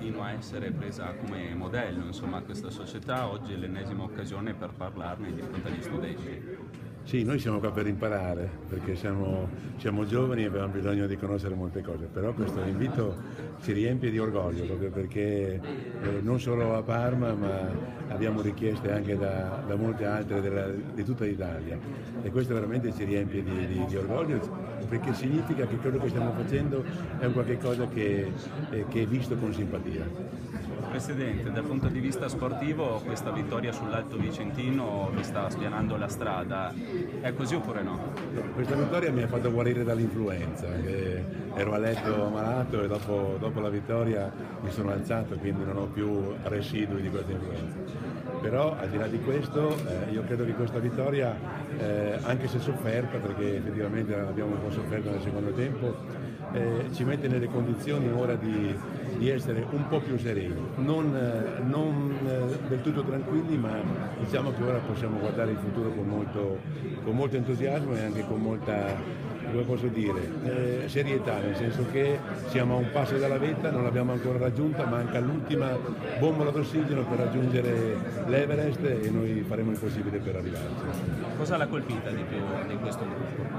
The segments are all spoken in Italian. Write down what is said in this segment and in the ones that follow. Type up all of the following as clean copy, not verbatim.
continua a essere presa come modello, insomma, questa società. Oggi è l'ennesima occasione per parlarne di fronte agli studenti. Sì, noi siamo qua per imparare, perché siamo giovani e abbiamo bisogno di conoscere molte cose, però questo invito ci riempie di orgoglio, proprio perché non solo a Parma, ma abbiamo richieste anche da molte altre di tutta l'Italia, e questo veramente ci riempie di orgoglio, perché significa che quello che stiamo facendo è un qualche cosa che è visto con simpatia. Presidente, dal punto di vista sportivo questa vittoria sull'Alto Vicentino vi sta spianando la strada, è così oppure no? Questa vittoria mi ha fatto guarire dall'influenza, ero a letto malato e dopo la vittoria mi sono alzato, quindi non ho più residui di questa influenza. Però al di là di questo io credo che questa vittoria, anche se sofferta, perché effettivamente l'abbiamo un po' sofferta nel secondo tempo, ci mette nelle condizioni ora di essere un po' più sereni, non del tutto tranquilli, ma diciamo che ora possiamo guardare il futuro con molto entusiasmo e anche con molta, come posso dire, serietà, nel senso che siamo a un passo dalla vetta, non l'abbiamo ancora raggiunta, manca l'ultima bombola d'ossigeno per raggiungere l'Everest e noi faremo il possibile per arrivarci. Cosa l'ha colpita di più di questo gruppo?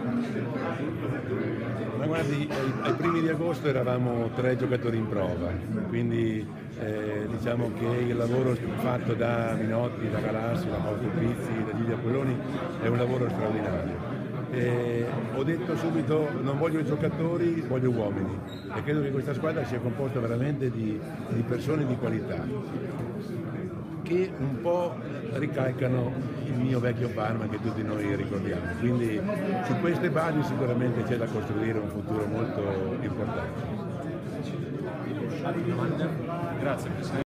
Ma guardi, ai primi di agosto eravamo 3 giocatori in prova, quindi diciamo che il lavoro fatto da Minotti, da Galassi, da Fausto Pizzi, da Giglia Polloni è un lavoro straordinario. Ho detto subito non voglio giocatori, voglio uomini, e credo che questa squadra sia composta veramente di persone di qualità che un po' ricalcano il mio vecchio Parma che tutti noi ricordiamo, quindi su queste basi sicuramente c'è da costruire un futuro molto importante. Grazie Presidente.